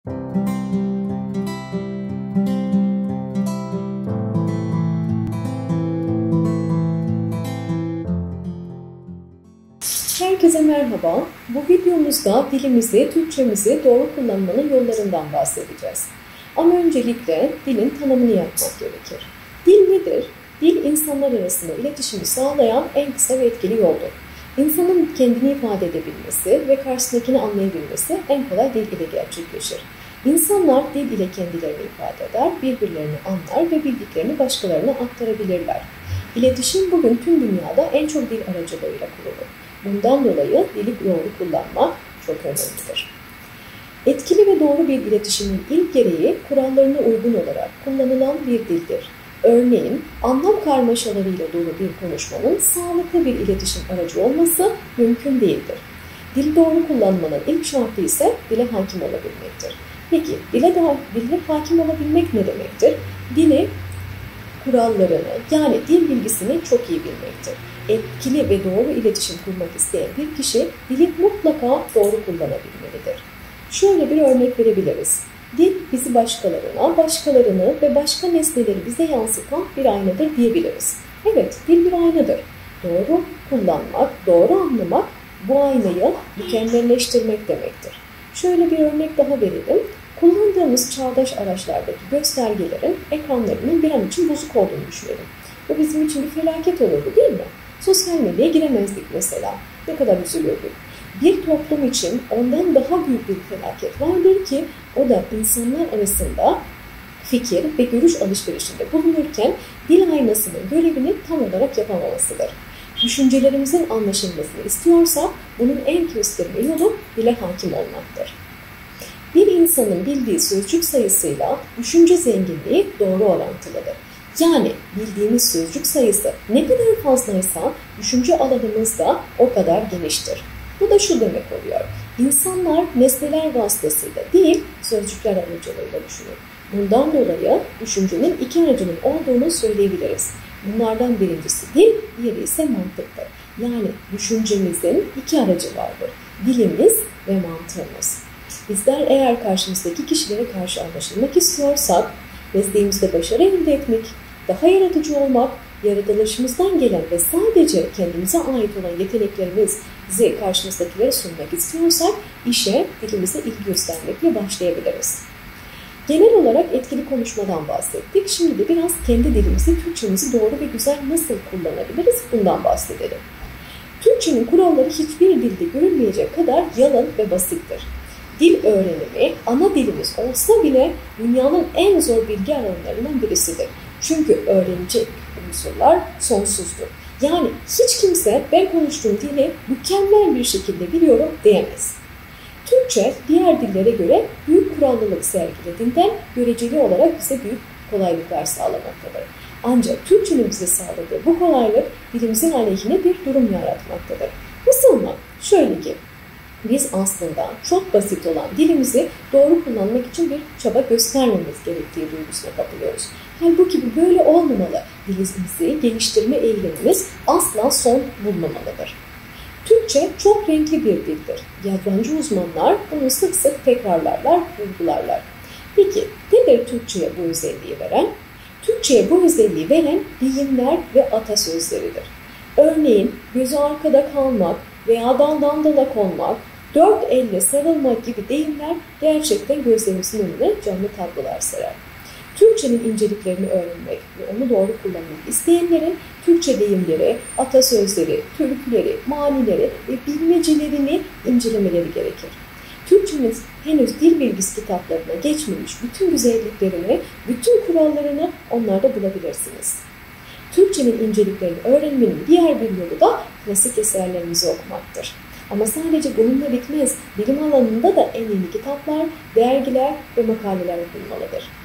Herkese merhaba. Bu videomuzda dilimizi, Türkçemizi doğru kullanmanın yollarından bahsedeceğiz. Ama öncelikle dilin tanımını yapmak gerekir. Dil nedir? Dil, insanlar arasında iletişimi sağlayan en kısa ve etkili yoldur. İnsanın kendini ifade edebilmesi ve karşısındakini anlayabilmesi en kolay dil ile gerçekleşir. İnsanlar dil ile kendilerini ifade eder, birbirlerini anlar ve bildiklerini başkalarına aktarabilirler. İletişim bugün tüm dünyada en çok dil aracılığıyla kurulur. Bundan dolayı dili doğru kullanmak çok önemlidir. Etkili ve doğru bir iletişimin ilk gereği kurallarına uygun olarak kullanılan bir dildir. Örneğin anlam karmaşalarıyla dolu bir konuşmanın sağlıklı bir iletişim aracı olması mümkün değildir. Dili doğru kullanmanın ilk şartı ise dile hakim olabilmektir. Peki dile hakim olabilmek ne demektir? Dili, kurallarını yani dil bilgisini çok iyi bilmektir. Etkili ve doğru iletişim kurmak isteyen bir kişi dili mutlaka doğru kullanabilmelidir. Şöyle bir örnek verebiliriz. Dil bizi başkalarını ve başka nesneleri bize yansıtan bir aynadır diyebiliriz. Evet, dil bir aynadır. Doğru kullanmak, doğru anlamak bu aynayı mükemmelleştirmek demektir. Şöyle bir örnek daha verelim. Kullandığımız çağdaş araçlardaki göstergelerin ekranlarının bir an için bozuk olduğunu düşünelim. Bu bizim için bir felaket olurdu değil mi? Sosyal medyaya giremezdik mesela. Ne kadar üzülürdük. Bir toplum için ondan daha büyük bir felaket vardır ki o da insanlar arasında fikir ve görüş alışverişinde bulunurken dil aynasının görevini tam olarak yapamamasıdır. Düşüncelerimizin anlaşılmasını istiyorsak bunun en kestirme yolu dile hakim olmaktır. Bir insanın bildiği sözcük sayısıyla düşünce zenginliği doğru orantılıdır. Yani bildiğimiz sözcük sayısı ne kadar fazlaysa düşünce alanımız da o kadar geniştir. Bu da şu demek oluyor. İnsanlar nesneler vasıtasıyla değil, sözcükler aracılığıyla düşünür. Bundan dolayı düşüncenin iki aracının olduğunu söyleyebiliriz. Bunlardan birincisi dil, diğeri ise mantıktır. Yani düşüncemizin iki aracı vardır. Dilimiz ve mantığımız. Bizler eğer karşımızdaki kişilere karşı anlaşılmak istiyorsak, mesleğimizde başarı elde etmek, daha yaratıcı olmak, yaratılışımızdan gelen ve sadece kendimize ait olan yeteneklerimizi karşımızdakilere sunmak istiyorsak, işe dilimize ilgi göstermekle başlayabiliriz. Genel olarak etkili konuşmadan bahsettik. Şimdi de biraz kendi dilimizi, Türkçemizi doğru ve güzel nasıl kullanabiliriz bundan bahsedelim. Türkçenin kuralları hiçbir dilde görülmeyecek kadar yalın ve basittir. Dil öğrenimi ana dilimiz olsa bile dünyanın en zor bilgi alanlarından birisidir. Çünkü öğrenecek unsurlar sonsuzdur. Yani hiç kimse ben konuştuğum dili mükemmel bir şekilde biliyorum diyemez. Türkçe diğer dillere göre büyük kurallılık sergilediğinden göreceli olarak bize büyük kolaylıklar sağlamaktadır. Ancak Türkçenin bize sağladığı bu kolaylık dilimizin aleyhine bir durum yaratmaktadır. Nasıl mı? Şöyle ki, biz aslında çok basit olan dilimizi doğru kullanmak için bir çaba göstermemiz gerektiği duygusuna kapılıyoruz. Halbuki bu böyle olmamalı. Dilimizi geliştirme eğilimimiz asla son bulmamalıdır. Türkçe çok renkli bir dildir. Yabancı uzmanlar bunu sık sık tekrarlarlar, vurgularlar. Peki nedir Türkçe'ye bu özelliği veren? Türkçe'ye bu özelliği veren deyimler ve atasözleridir. Örneğin gözü arkada kalmak veya daldan dala konmak, dört elle sarılmak gibi deyimler gerçekten gözlerimizin önüne canlı tablolar serer. Türkçenin inceliklerini öğrenmek ve onu doğru kullanmak isteyenlerin Türkçe deyimleri, atasözleri, türküleri, manileri ve bilmecelerini incelemeleri gerekir. Türkçenin henüz dil bilgisi kitaplarına geçmemiş bütün güzelliklerini, bütün kurallarını onlarda bulabilirsiniz. Türkçenin inceliklerini öğrenmenin diğer bir yolu da klasik eserlerimizi okumaktır. Ama sadece bununla bitmez. Bilim alanında da en yeni kitaplar, dergiler ve makaleler okunmalıdır.